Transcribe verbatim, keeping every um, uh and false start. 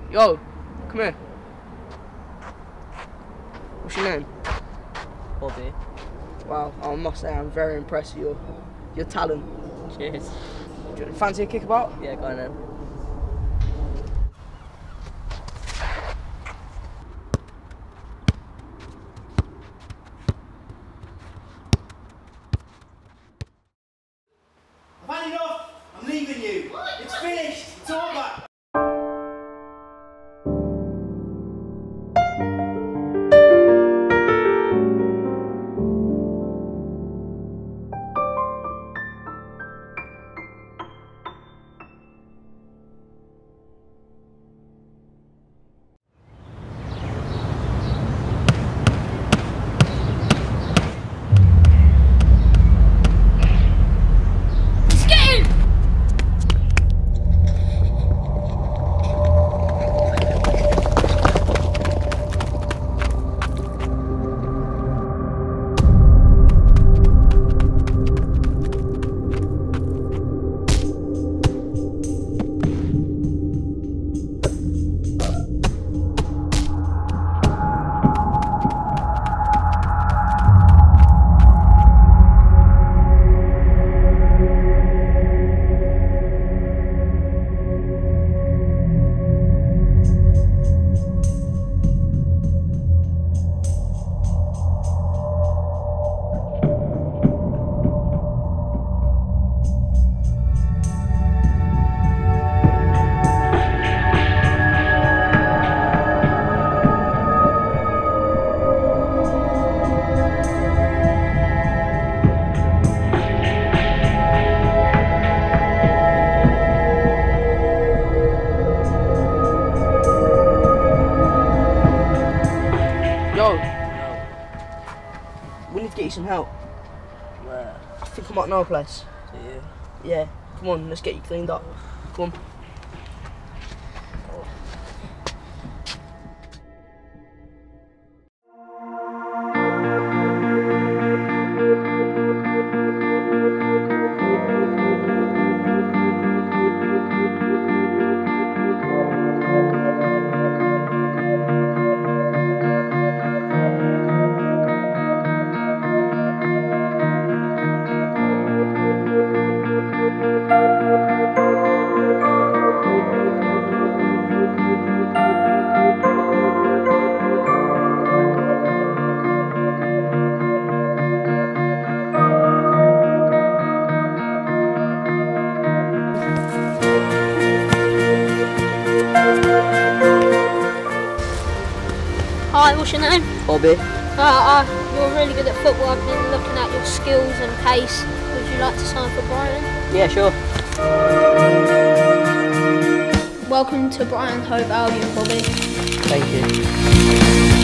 Yo, come here. What's your name? Bobby. Wow, I must say I'm very impressed with your, your talent. Cheers. Do you fancy a kickabout? Yeah, go on then. I've had enough! I'm leaving you! It's finished! It's over! Yo, we need to get you some help. Where? I think I might know a place. Do you? Yeah, come on, let's get you cleaned up. Come on. Hi, what's your name? Bobby. Uh, uh, you're really good at football. I've been looking at your skills and pace. Would you like to sign for Brighton? Yeah, sure. Welcome to Brighton Hove Albion, Bobby. Thank you.